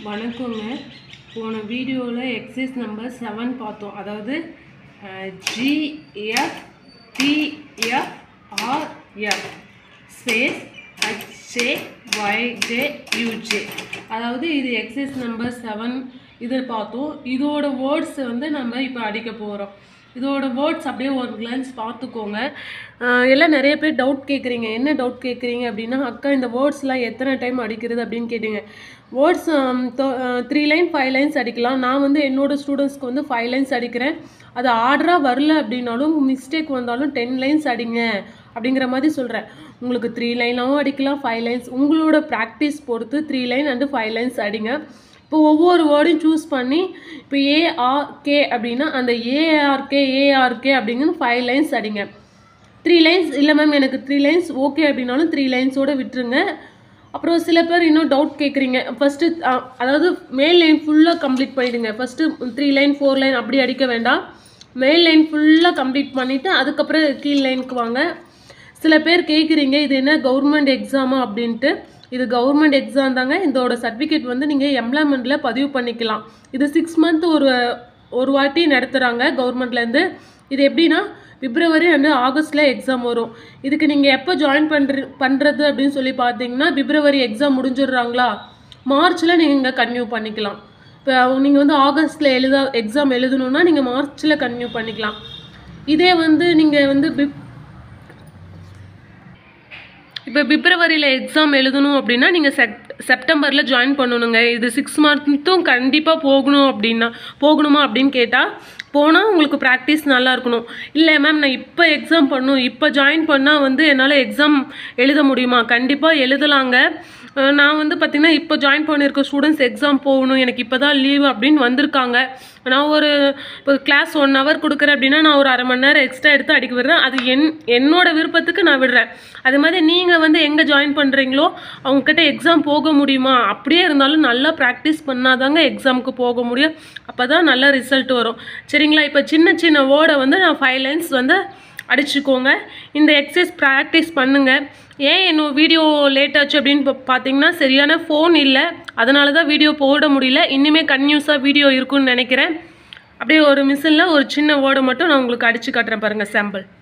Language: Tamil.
வணக்கங்க. போன வீடியோவில் எக்ஸசைஸ் நம்பர் 7 பார்த்தோம். அதாவது GFTFRF ஸ்பேஸ் HJYJUJ. அதாவது இது எக்ஸசைஸ் நம்பர் 7 இதில் பார்த்தோம். இதோட வேர்ட்ஸ் வந்து நம்ம இப்போ அடிக்க போகிறோம். இதோட வேர்ட்ஸ் அப்படியே ஒரு கிளான்ஸ் பார்த்துக்கோங்க. எல்லாம் நிறைய பேர் டவுட் கேட்குறீங்க. என்ன டவுட் கேட்குறீங்க அப்படின்னா, அக்கா இந்த வேர்ட்ஸ்லாம் எத்தனை டைம் அடிக்கிறது அப்படின்னு கேட்டீங்க. வேர்ட்ஸ் 3 லைன் 5 லைன்ஸ் அடிக்கலாம். நான் வந்து என்னோடய ஸ்டூடெண்ட்ஸ்க்கு வந்து 5 லைன்ஸ் அடிக்கிறேன். அது ஆர்டராக வரல அப்படின்னாலும் மிஸ்டேக் வந்தாலும் 10 லைன்ஸ் அடிங்க அப்படிங்கிற மாதிரி சொல்கிறேன். உங்களுக்கு 3 லைனாகவும் அடிக்கலாம், 5 லைன்ஸ் உங்களோட ப்ராக்டிஸ் பொறுத்து 3 லைன் அண்டு 5 லைன்ஸ் அடிங்க. இப்போ ஒவ்வொரு வேர்டையும் சூஸ் பண்ணி இப்போ ஏஆர்கே அப்படின்னா அந்த ஏஆர்கே அப்படிங்கிறது 5 லைன்ஸ் அடிங்க. 3 லைன்ஸ் இல்லை மேம் எனக்கு 3 லைன்ஸ் ஓகே அப்படின்னாலும் 3 லைன்ஸோடு விட்டுருங்க. அப்புறம் சில பேர் இன்னும் டவுட் கேட்குறீங்க. ஃபஸ்ட்டு அதாவது மேல் லைன் ஃபுல்லாக கம்ப்ளீட் பண்ணிவிடுங்க. ஃபஸ்ட்டு 3 லைன் 4 லைன் அப்படி அடிக்க வேண்டாம். மேல் லைன் ஃபுல்லாக கம்ப்ளீட் பண்ணிவிட்டு அதுக்கப்புறம் கீழ் லைனுக்கு வாங்க. சில பேர் கேட்குறீங்க இது என்ன கவர்மெண்ட் எக்ஸாமா அப்படின்ட்டு. இது கவர்மெண்ட் எக்ஸாம் தாங்க. இதோட சர்டிஃபிகேட் வந்து நீங்கள் எம்ப்ளாய்மெண்ட்டில் பதிவு பண்ணிக்கலாம். இது 6 மந்த் ஒரு வாட்டி நடத்துகிறாங்க கவர்மெண்ட்லேருந்து. இது எப்படின்னா பிப்ரவரி அண்ட் ஆகஸ்ட்டில் எக்ஸாம் வரும். இதுக்கு நீங்கள் எப்போ ஜாயின் பண்ணுறது அப்படின்னு சொல்லி பார்த்தீங்கன்னா, பிப்ரவரி எக்ஸாம் முடிஞ்சிடுறாங்களா, மார்ச்சில் நீங்கள் கன்டினியூ பண்ணிக்கலாம். இப்போ நீங்கள் வந்து ஆகஸ்ட்டில் எக்ஸாம் எழுதணுன்னா நீங்கள் மார்ச்சில் கன்டினியூ பண்ணிக்கலாம். இதே வந்து நீங்கள் வந்து இப்போ பிப்ரவரியில் எக்ஸாம் எழுதணும் அப்படின்னா நீங்கள் செப்டம்பரில் ஜாயின் பண்ணணுங்க. இது 6 மந்த்தும் கண்டிப்பாக போகணுமா அப்படின்னு கேட்டால் போனால் உங்களுக்கு ப்ராக்டிஸ் நல்லா இருக்கணும். இல்லை மேம் நான் இப்போ எக்ஸாம் இப்போ ஜாயின் பண்ணால் வந்து என்னால் எக்ஸாம் எழுத முடியுமா? கண்டிப்பாக எழுதலாங்க. நான் வந்து பார்த்திங்கன்னா இப்போ ஜாயின் பண்ணியிருக்க ஸ்டூடெண்ட்ஸ் எக்ஸாம் போகணும், எனக்கு இப்போ தான் லீவு அப்படின்னு வந்திருக்காங்க. நான் இப்போ கிளாஸ் 1 ஹவர் கொடுக்குறேன் அப்படின்னா நான் ஒரு அரை மணி நேரம் எக்ஸ்ட்ரா எடுத்து அடிக்க விடுறேன். அது என்னோட விருப்பத்துக்கு நான் விடுறேன். அது மாதிரி நீங்கள் வந்து எங்கே ஜாயின் பண்ணுறீங்களோ அவங்கக்கிட்ட எக்ஸாம் போக முடியுமா? அப்படியே இருந்தாலும் நல்லா ப்ராக்டிஸ் பண்ணாதாங்க எக்ஸாமுக்கு போக முடியும். அப்போ தான் நல்ல ரிசல்ட் வரும். சரிங்களா? இப்போ சின்ன வேர்டை வந்து நான் 5 லைன்ஸ் வந்து அடிச்சுக்கோங்க. இந்த எக்ஸசைஸ் ப்ராக்டிஸ் பண்ணுங்கள். ஏன் என்னோட வீடியோ லேட் ஆச்சு அப்படின்னு பார்த்தீங்கன்னா, சரியான ஃபோன் இல்லை, அதனால தான் வீடியோ போட முடியல. இனிமேல் கன்டினியூஸாக வீடியோ இருக்குன்னு நினைக்கிறேன். அப்படியே ஒரு மிஷினில் ஒரு சின்ன வேர்டை மட்டும் நான் உங்களுக்கு அடித்து காட்டுறேன் பாருங்கள், சாம்பிள்.